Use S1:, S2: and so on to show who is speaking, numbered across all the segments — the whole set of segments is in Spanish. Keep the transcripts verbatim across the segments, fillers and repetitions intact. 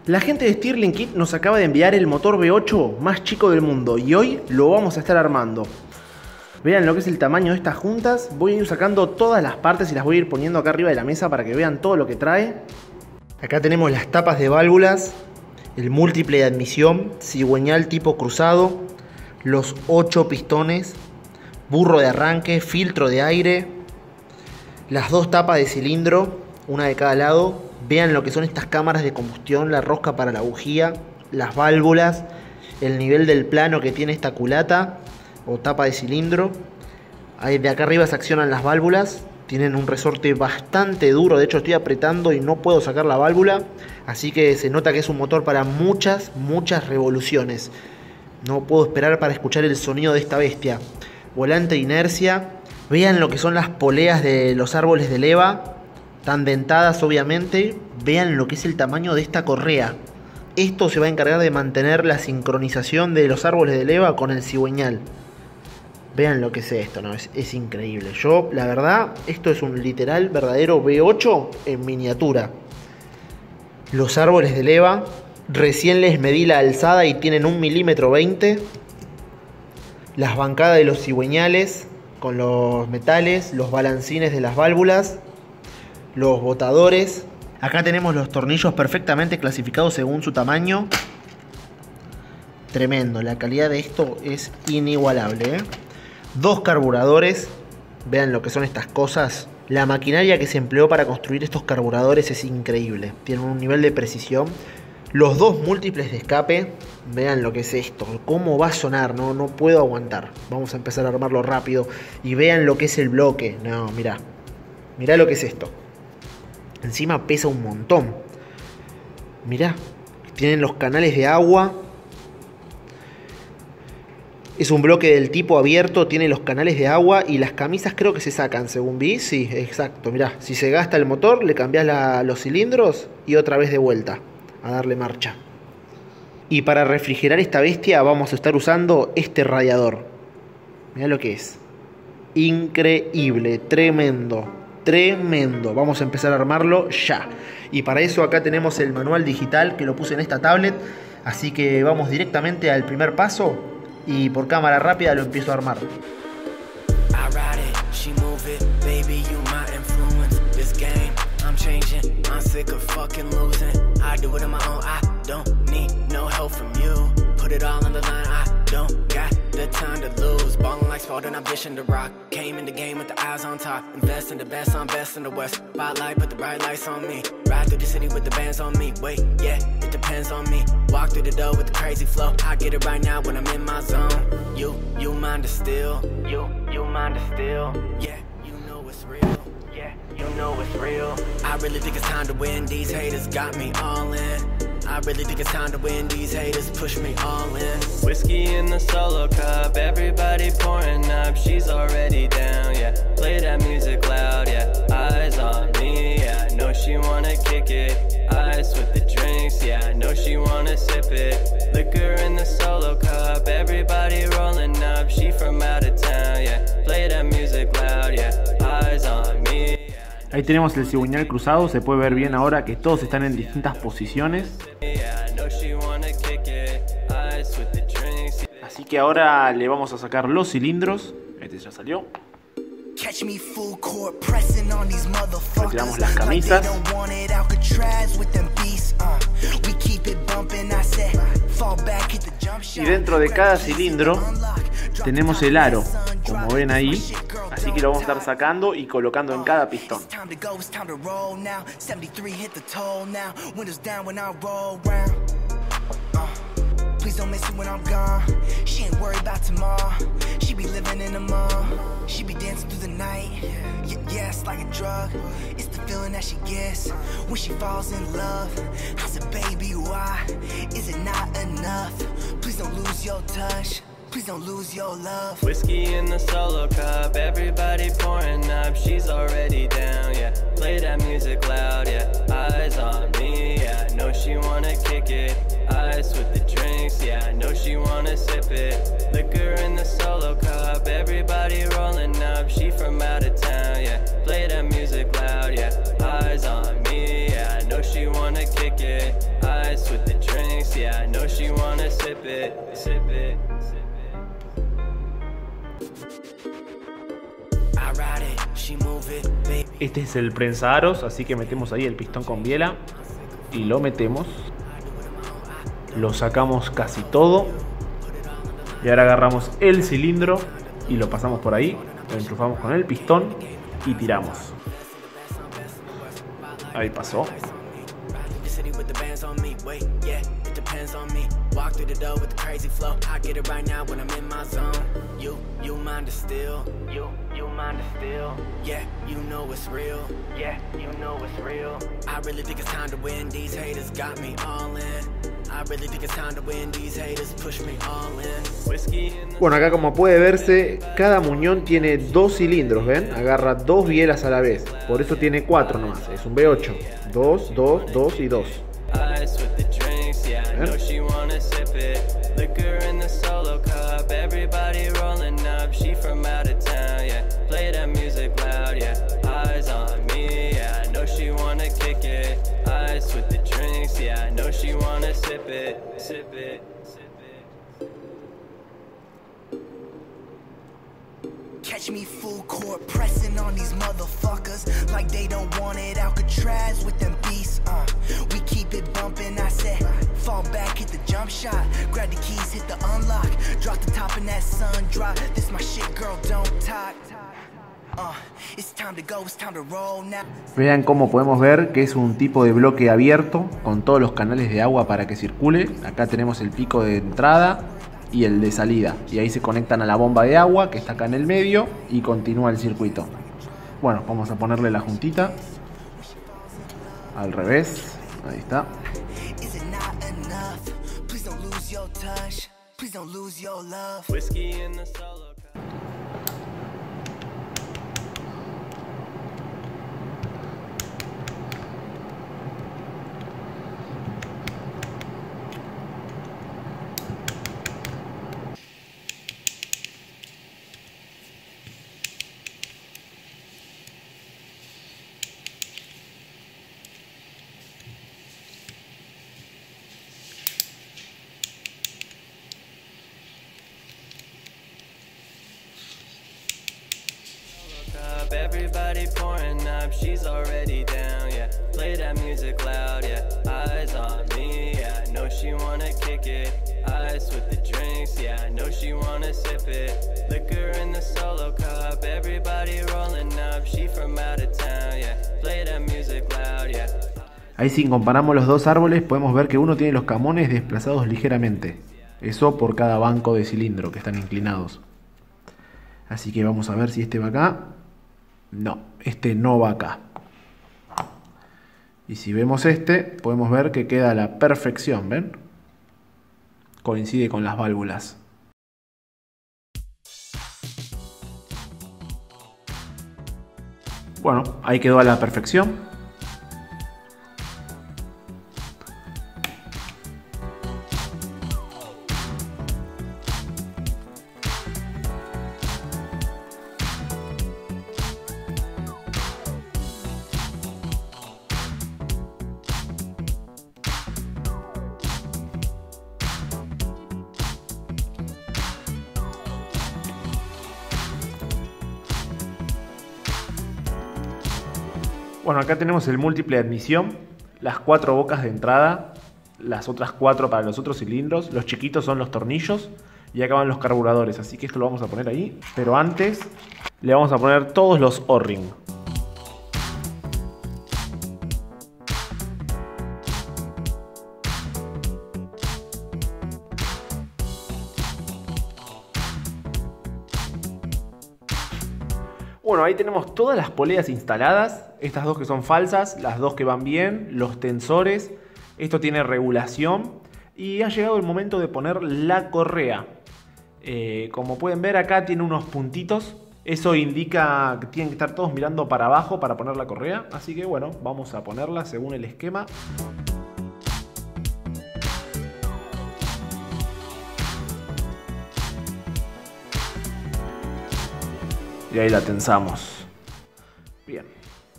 S1: La gente de Stirling Kit nos acaba de enviar el motor V ocho más chico del mundo y hoy lo vamos a estar armando. Vean lo que es el tamaño de estas juntas. Voy a ir sacando todas las partes y las voy a ir poniendo acá arriba de la mesa para que vean todo lo que trae. Acá tenemos las tapas de válvulas, el múltiple de admisión, cigüeñal tipo cruzado, los ocho pistones, burro de arranque, filtro de aire, las dos tapas de cilindro, una de cada lado. Vean lo que son estas cámaras de combustión, la rosca para la bujía, las válvulas, el nivel del plano que tiene esta culata o tapa de cilindro. Ahí de acá arriba se accionan las válvulas, tienen un resorte bastante duro, de hecho estoy apretando y no puedo sacar la válvula, así que se nota que es un motor para muchas, muchas revoluciones. No puedo esperar para escuchar el sonido de esta bestia. Volante de inercia, vean lo que son las poleas de los árboles de leva. Están dentadas obviamente. Vean lo que es el tamaño de esta correa. Esto se va a encargar de mantener la sincronización de los árboles de leva con el cigüeñal. Vean lo que es esto, ¿no? Es, es increíble. Yo, la verdad, esto es un literal verdadero V ocho en miniatura. Los árboles de leva, recién les medí la alzada y tienen un milímetro veinte. Las bancadas de los cigüeñales con los metales, los balancines de las válvulas, los botadores. Acá tenemos los tornillos perfectamente clasificados según su tamaño. Tremendo, la calidad de esto es inigualable, ¿eh? Dos carburadores. Vean lo que son estas cosas. La maquinaria que se empleó para construir estos carburadores es increíble. Tienen un nivel de precisión. Los dos múltiples de escape. Vean lo que es esto. Cómo va a sonar. No, no puedo aguantar. Vamos a empezar a armarlo rápido. Y vean lo que es el bloque. No, mirá. Mirá lo que es esto. Encima pesa un montón. Mirá. Tienen los canales de agua. Es un bloque del tipo abierto. Tiene los canales de agua. Y las camisas creo que se sacan. Según vi. Sí, exacto. Mirá. Si se gasta el motor, le cambiás la, los cilindros. Y otra vez de vuelta. A darle marcha. Y para refrigerar esta bestia vamos a estar usando este radiador. Mirá lo que es. Increíble. Tremendo. Tremendo. Vamos a empezar a armarlo ya. Y para eso acá tenemos el manual digital que lo puse en esta tablet. Así que vamos directamente al primer paso. Y por cámara rápida lo empiezo a armar. The time to lose, ballin' like Spartan, I'm dishing the rock. Came in the game with the eyes on top. Invest in the best, I'm best in the west. Spotlight, put the bright lights on me. Ride through the city with the bands on me. Wait, yeah, it depends on me. Walk through the door with the crazy flow. I get it right now when I'm in my zone. You, you mind to steal. You, you mind to steal. Yeah, you know it's real. Yeah, you know it's real. I really think it's time to win. These haters got me all in. I really think it's time to win. These haters push me all in. Whiskey in the solo cup, everybody pouring up. She's already down, yeah. Play that music loud, yeah. Eyes on me, yeah. I know she wanna kick it. Ice with the drinks, yeah. I know she wanna sip it. Liquor in the solo cup, everybody rolling up. She from out of town, yeah. Play that music loud, yeah. Eyes on me. Ahí tenemos el cigüeñal cruzado, se puede ver bien ahora que todos están en distintas posiciones. Así que ahora le vamos a sacar los cilindros. Este ya salió. Retiramos las camisas. Y dentro de cada cilindro tenemos el aro, como ven ahí. Así que lo vamos a estar sacando y colocando en cada pistón. Please don't miss it when I'm gone. She ain't worried about tomorrow. She be living in the mall. She be dancing through the night. Yeah, yeah, it's like a drug. It's the feeling that she gets when she falls in love. I said, baby, why is it not enough? Please don't lose your touch. Please don't lose your love. Whiskey in the solo cup, everybody pouring up. She's already down, yeah. Play that music loud, yeah. Eyes on me, yeah. I know she wanna kick it. Ice with the drinks, yeah. I know she wanna sip it. Liquor in the solo cup, everybody rolling up. She from out of town, yeah. Play that music loud, yeah. Eyes on me, yeah. I know she wanna kick it. Ice with
S2: it, sip it, sip it. I ride it, she move it, baby.
S1: Este es el prensaros, así que metemos ahí el pistón con biela y lo metemos. Lo sacamos casi todo. Y ahora agarramos el cilindro y lo pasamos por ahí. Lo enchufamos con el pistón y tiramos. Ahí pasó. Bueno, acá como puede verse, cada muñón tiene dos cilindros, ¿ven? Agarra dos bielas a la vez. Por eso tiene cuatro nomás. Es un V ocho. Dos, dos, dos y dos.
S3: Catch me full court pressing on these motherfuckers like they don't want it. Alcatraz with them beasts, uh. We keep it bumping. I said, fall back, hit the jump shot, grab the keys, hit the unlock, drop the top and that sun drop. This my shit, girl, don't talk. Uh, it's time to go, it's time to roll now.
S1: Vean cómo podemos ver que es un tipo de bloque abierto con todos los canales de agua para que circule. Acá tenemos el pico de entrada y el de salida, y ahí se conectan a la bomba de agua que está acá en el medio y continúa el circuito. Bueno, vamos a ponerle la juntita al revés, ahí está.
S2: Everybody pouring up, she's already down, yeah. Play that music loud, yeah. Eyes on me, yeah. I know she wanna kick it. Ice with the drinks, yeah. I know she wanna sip it. Liquor in the solo cup, everybody rolling up. She from out of town, yeah. Play that music loud, yeah.
S1: Ahí si comparamos los dos árboles podemos ver que uno tiene los camones desplazados ligeramente. Eso por cada banco de cilindro que están inclinados. Así que vamos a ver si este va acá. No, este no va acá. Y si vemos este, podemos ver que queda a la perfección, ¿ven? Coincide con las válvulas. Bueno, ahí quedó a la perfección. Bueno, acá tenemos el múltiple de admisión, las cuatro bocas de entrada, las otras cuatro para los otros cilindros, los chiquitos son los tornillos y acá van los carburadores, así que esto lo vamos a poner ahí, pero antes le vamos a poner todos los O-ring. Bueno, ahí tenemos todas las poleas instaladas, estas dos que son falsas, las dos que van bien, los tensores, esto tiene regulación y ha llegado el momento de poner la correa. Eh, como pueden ver acá tiene unos puntitos, eso indica que tienen que estar todos mirando para abajo para poner la correa, así que bueno, vamos a ponerla según el esquema. Y ahí la tensamos. Bien.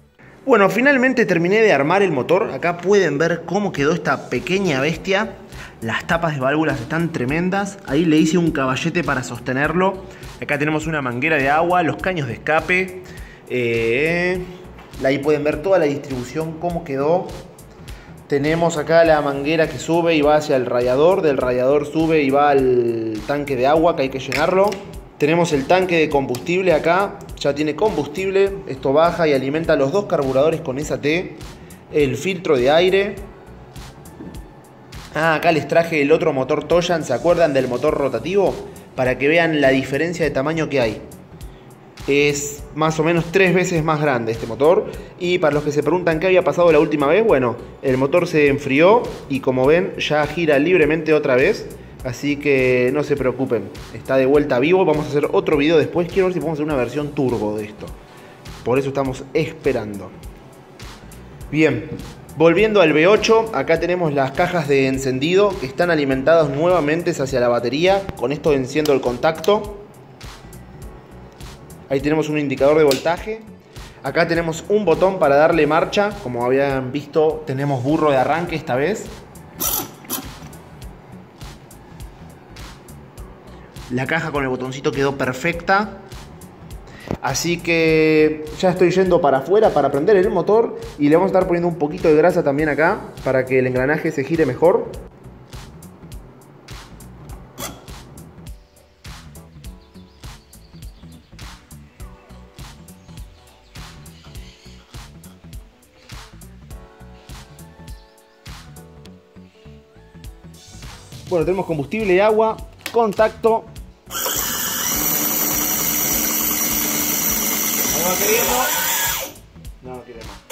S1: Bueno, finalmente terminé de armar el motor. Acá pueden ver cómo quedó esta pequeña bestia. Las tapas de válvulas están tremendas. Ahí le hice un caballete para sostenerlo. Acá tenemos una manguera de agua, los caños de escape. Eh, ahí pueden ver toda la distribución, cómo quedó. Tenemos acá la manguera que sube y va hacia el radiador. Del radiador sube y va al tanque de agua que hay que llenarlo. Tenemos el tanque de combustible acá. Ya tiene combustible. Esto baja y alimenta los dos carburadores con S A T. El filtro de aire. Ah, acá les traje el otro motor Toyan. ¿Se acuerdan del motor rotativo? Para que vean la diferencia de tamaño que hay. Es más o menos tres veces más grande este motor. Y para los que se preguntan qué había pasado la última vez, bueno, el motor se enfrió y como ven ya gira libremente otra vez. Así que no se preocupen, está de vuelta vivo. Vamos a hacer otro video después. Quiero ver si podemos hacer una versión turbo de esto. Por eso estamos esperando. Bien, volviendo al V ocho, acá tenemos las cajas de encendido que están alimentadas nuevamente hacia la batería. Con esto enciendo el contacto. Ahí tenemos un indicador de voltaje. Acá tenemos un botón para darle marcha. Como habían visto, tenemos burro de arranque esta vez. La caja con el botoncito quedó perfecta. Así que ya estoy yendo para afuera para prender el motor. Y le vamos a estar poniendo un poquito de grasa también acá para que el engranaje se gire mejor. Bueno, tenemos combustible y agua, contacto. ¿No va queriendo? No, no quiere más.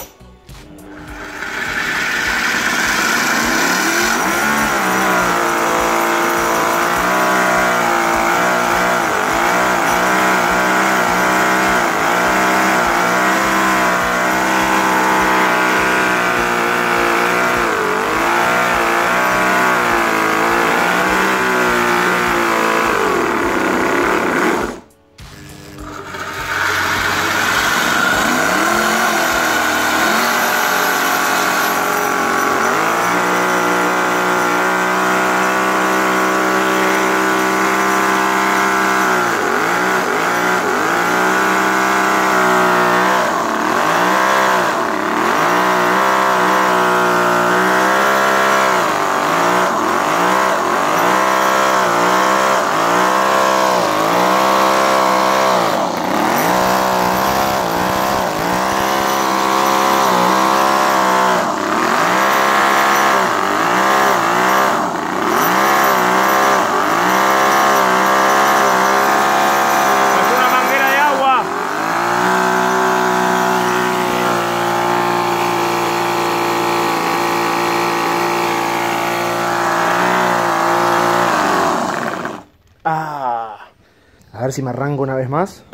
S1: Ah, a ver si me arranco una vez más.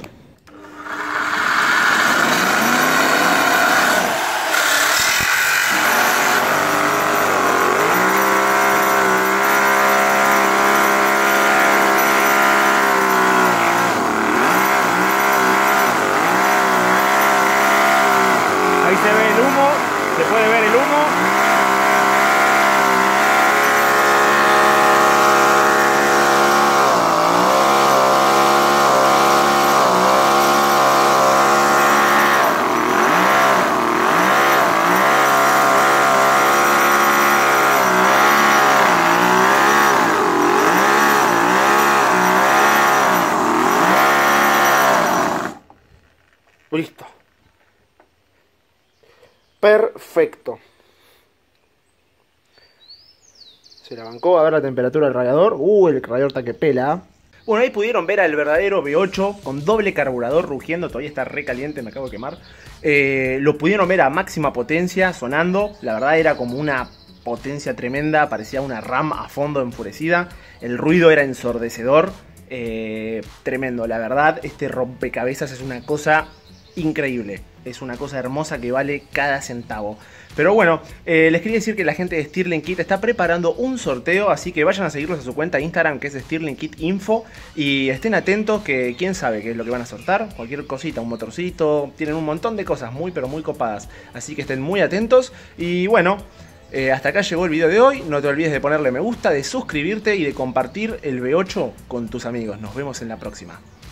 S1: Ahí se ve el humo, se puede ver el humo. Listo. Perfecto. Se la bancó. A ver la temperatura del radiador. Uh, el radiador está que pela. Bueno, ahí pudieron ver al verdadero V ocho con doble carburador rugiendo. Todavía está re caliente, me acabo de quemar. Eh, lo pudieron ver a máxima potencia sonando. La verdad era como una potencia tremenda. Parecía una RAM a fondo enfurecida. El ruido era ensordecedor. Eh, tremendo, la verdad. Este rompecabezas es una cosa increíble, es una cosa hermosa que vale cada centavo. Pero bueno, eh, les quería decir que la gente de Stirling Kit está preparando un sorteo, así que vayan a seguirlos a su cuenta de Instagram, que es Stirling Kit Info, y estén atentos que quién sabe qué es lo que van a sortear, cualquier cosita, un motorcito, tienen un montón de cosas muy pero muy copadas, así que estén muy atentos. Y bueno, Eh, hasta acá llegó el video de hoy. No te olvides de ponerle me gusta, de suscribirte y de compartir el V ocho con tus amigos. Nos vemos en la próxima.